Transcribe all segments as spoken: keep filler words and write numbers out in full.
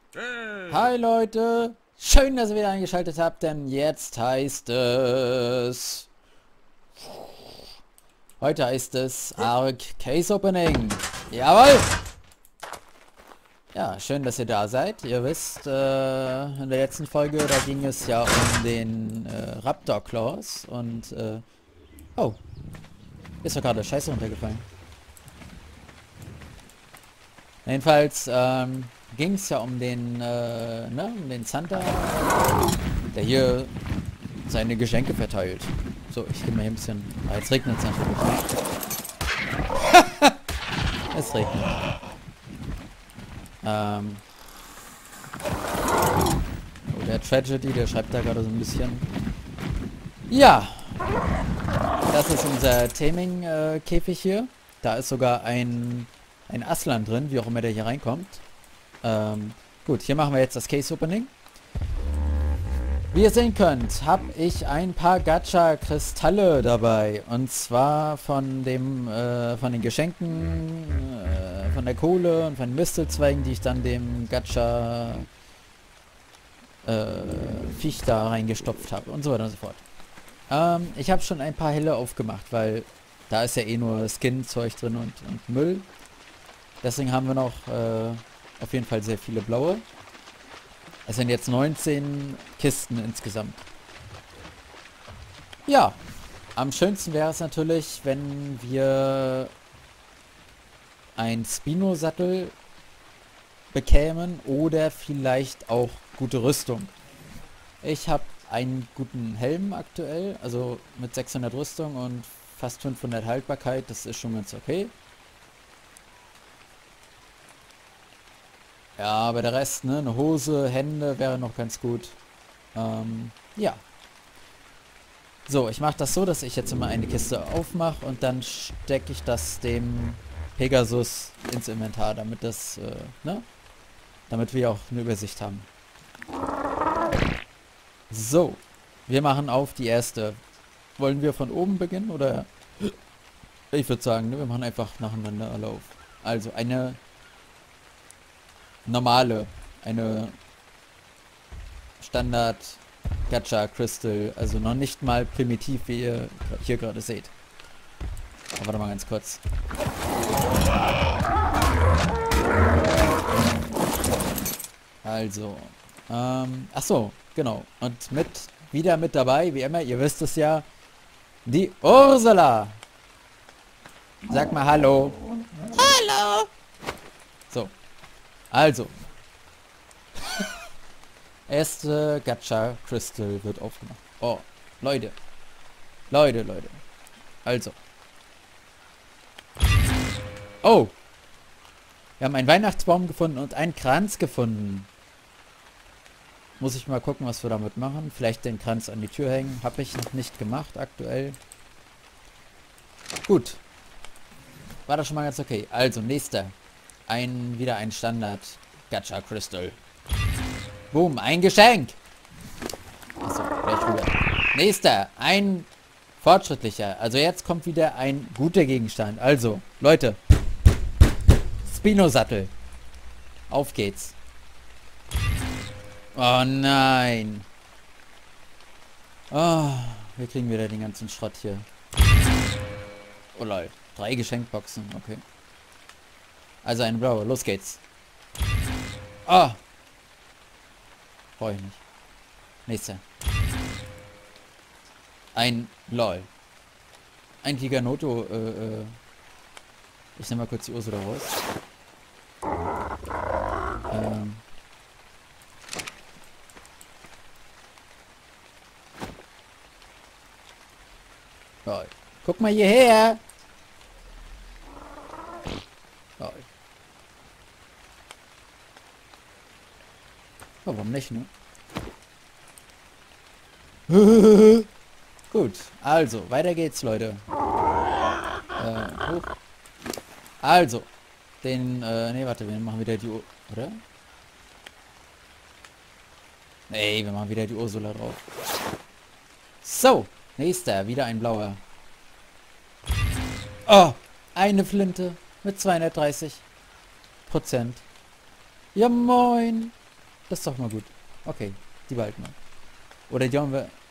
Hey. Hi Leute, schön, dass ihr wieder eingeschaltet habt, denn jetzt heißt es... Heute heißt es Ark Case Opening. Jawohl! Ja, schön, dass ihr da seid. Ihr wisst, äh, in der letzten Folge, da ging es ja um den äh, Raptor Claws und, äh, oh, ist doch gerade Scheiße runtergefallen. Jedenfalls, ähm, ging es ja um den, äh, ne, um den Santa, der hier seine Geschenke verteilt. So, ich gehe mal hier ein bisschen... Ah, jetzt regnet es natürlich. Es regnet. Ähm... Oh, der Tragedy, der schreibt da gerade so ein bisschen. Ja! Das ist unser Taming-Käfig hier. Da ist sogar ein, ein Aslan drin, wie auch immer der hier reinkommt. Ähm, gut, hier machen wir jetzt das Case-Opening. Wie ihr sehen könnt, habe ich ein paar Gacha-Kristalle dabei. Und zwar von dem, äh, von den Geschenken, äh, von der Kohle und von den Mistelzweigen, die ich dann dem Gacha äh, Viech da reingestopft habe und so weiter und so fort. Ähm, ich habe schon ein paar helle aufgemacht, weil da ist ja eh nur Skin-Zeug drin und, und Müll. Deswegen haben wir noch äh, auf jeden Fall sehr viele blaue. Es sind jetzt neunzehn Kisten insgesamt. Ja, am schönsten wäre es natürlich, wenn wir ein Spino-Sattel bekämen oder vielleicht auch gute Rüstung. Ich habe einen guten Helm aktuell, also mit sechshundert Rüstung und fast fünfhundert Haltbarkeit, das ist schon ganz okay. Ja, aber der Rest, ne, eine Hose, Hände wäre noch ganz gut. Ähm, ja. So, ich mache das so, dass ich jetzt immer eine Kiste aufmache und dann stecke ich das dem Pegasus ins Inventar, damit das, äh, ne, damit wir auch eine Übersicht haben. So, wir machen auf die erste. Wollen wir von oben beginnen oder? Ich würde sagen, ne, wir machen einfach nacheinander alle auf. Also eine normale, eine Standard Gacha Crystal, also noch nicht mal primitiv, wie ihr hier gerade seht. Aber warte mal ganz kurz. Also, ähm, ach so, genau. Und mit, wieder mit dabei, wie immer, ihr wisst es ja, die Ursula. Sag mal Hallo. Hallo. So, also. Erste Gacha Crystal wird aufgemacht. Oh, Leute. Leute, Leute. Also. Oh. Wir haben einen Weihnachtsbaum gefunden und einen Kranz gefunden. Muss ich mal gucken, was wir damit machen. Vielleicht den Kranz an die Tür hängen. Habe ich noch nicht gemacht aktuell. Gut. War das schon mal ganz okay. Also, nächster. Ein, wieder ein Standard Gacha Crystal. Boom, ein Geschenk. Achso, gleich rüber. Nächster, ein fortschrittlicher. Also jetzt kommt wieder ein guter Gegenstand. Also, Leute. Spino-Sattel. Auf geht's. Oh nein. Oh, wir kriegen wieder den ganzen Schrott hier. Oh lol. Drei Geschenkboxen, okay. Also ein blauer, los geht's. Oh. Brauche ich nicht. Nächster. Ein LOL. Ein Giganoto, äh, äh. Ich nehme mal kurz die Ursula raus. Ähm. LOL. Guck mal hierher! LOL. Oh, warum nicht, ne? Gut, also, weiter geht's, Leute. Äh, hoch. Also, den, äh, nee, warte, wir machen wieder die, Ur oder? Nee, wir machen wieder die Ursula drauf. So, nächster, wieder ein blauer. Oh, eine Flinte mit zweihundertdreißig Prozent. Ja, moin. Das ist doch mal gut. Okay, die behalten wir. Oder die haben wir...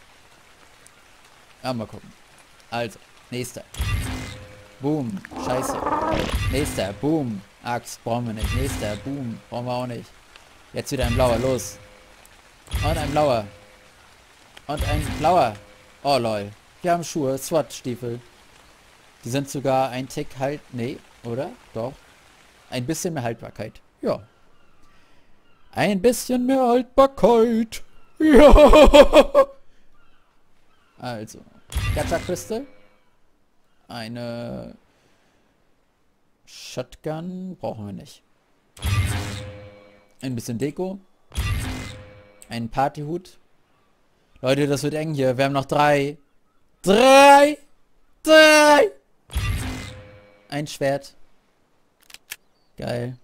Ja, mal gucken. Also, nächster. Boom. Scheiße. Nächster. Boom. Axt brauchen wir nicht. Nächster. Boom. Brauchen wir auch nicht. Jetzt wieder ein blauer. Los. Und ein blauer. Und ein blauer. Oh, lol. Wir haben Schuhe. SWAT-Stiefel. Die sind sogar ein Tick halt... Nee, oder? Doch. Ein bisschen mehr Haltbarkeit. Ja. Ein bisschen mehr Haltbarkeit. Ja. Also. Gacha Crystal. Eine Shotgun brauchen wir nicht. Ein bisschen Deko. Ein Partyhut. Leute, das wird eng hier. Wir haben noch drei. Drei. Drei. Ein Schwert. Geil.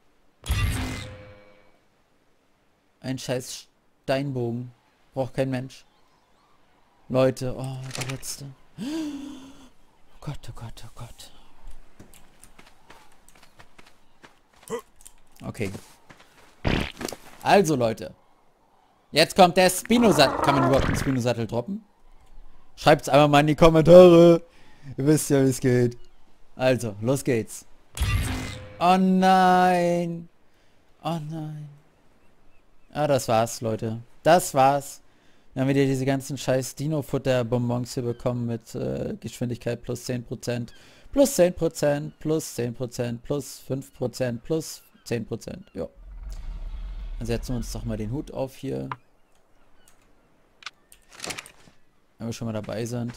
Ein scheiß Steinbogen. Braucht kein Mensch. Leute, oh, der letzte. Oh Gott, oh Gott, oh Gott. Okay. Also, Leute. Jetzt kommt der Spino-Sattel. Kann man überhaupt einen Spino-Sattel droppen? Schreibt's einfach mal in die Kommentare. Ihr wisst ja, wie es geht. Also, los geht's. Oh nein. Oh nein. Ah, das war's, Leute. Das war's. Dann haben wir dir diese ganzen scheiß Dino-Futter-Bonbons hier bekommen mit äh, Geschwindigkeit plus zehn Prozent, plus zehn Prozent, plus zehn Prozent, plus fünf Prozent, plus zehn Prozent. Ja. Dann setzen wir uns doch mal den Hut auf hier. Wenn wir schon mal dabei sind.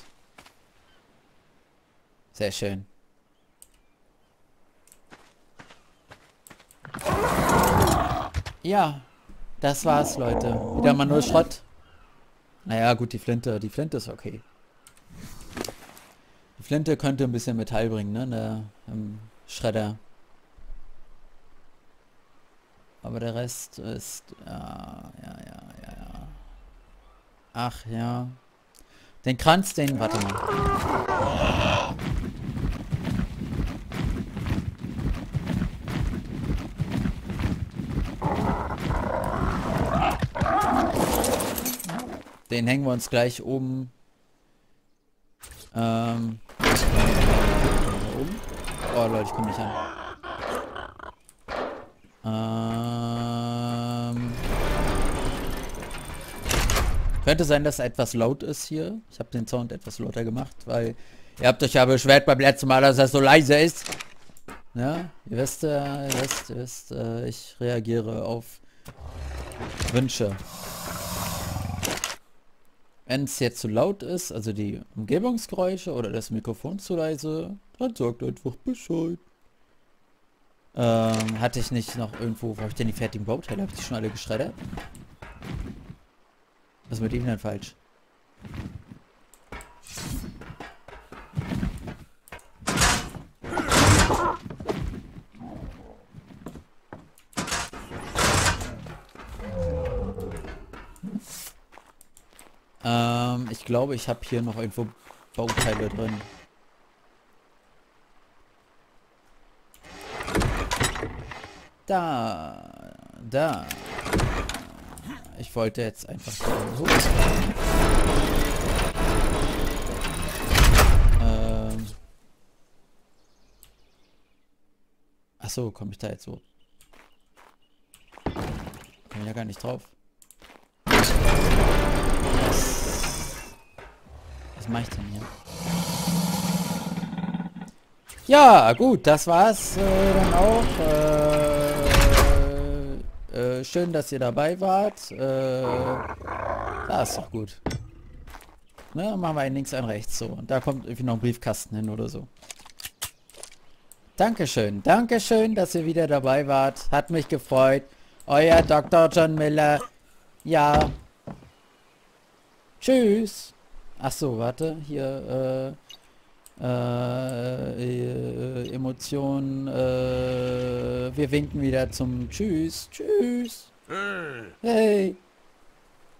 Sehr schön. Ja, das war's, Leute. Wieder mal null Schrott. Naja, gut, die Flinte. Die Flinte ist okay. Die Flinte könnte ein bisschen Metall bringen, ne? Der, im Schredder. Aber der Rest ist... Ja, ja, ja, ja, ja. Ach, ja. Den Kranz, den... Warte mal. Den hängen wir uns gleich oben. Ähm. Oben. Oh Leute, ich komme nicht an. Ähm. Könnte sein, dass etwas laut ist hier. Ich habe den Sound etwas lauter gemacht, weil ihr habt euch ja beschwert beim letzten Mal, dass er so leise ist. Ja, ihr wisst, äh, ihr wisst, ihr wisst, äh, ich reagiere auf Wünsche. Wenn es jetzt zu laut ist, also die Umgebungsgeräusche oder das Mikrofon zu leise, dann sagt einfach Bescheid. Ähm, hatte ich nicht noch irgendwo, wo habe ich denn die fertigen Bauteile? Habe ich die schon alle geschreddert? Was ist mit ihm denn falsch? Ähm, ich glaube, ich habe hier noch irgendwo Bauteile drin. Da, da. Ich wollte jetzt einfach da hoch. Ähm. Ach so, komme ich da jetzt so? Komme ich ja gar nicht drauf. Was mache ich denn hier? Ja, gut, das war's äh, dann auch. Äh, äh, schön, dass ihr dabei wart. Äh, da ist doch gut. Ne, machen wir ein links, ein rechts so. Und da kommt irgendwie noch ein Briefkasten hin oder so. Dankeschön, Dankeschön, dass ihr wieder dabei wart. Hat mich gefreut. Euer Doktor John Miller. Ja. Tschüss. Ach so, warte, hier, äh, äh, Emotionen, äh, wir winken wieder zum Tschüss, Tschüss. Hey.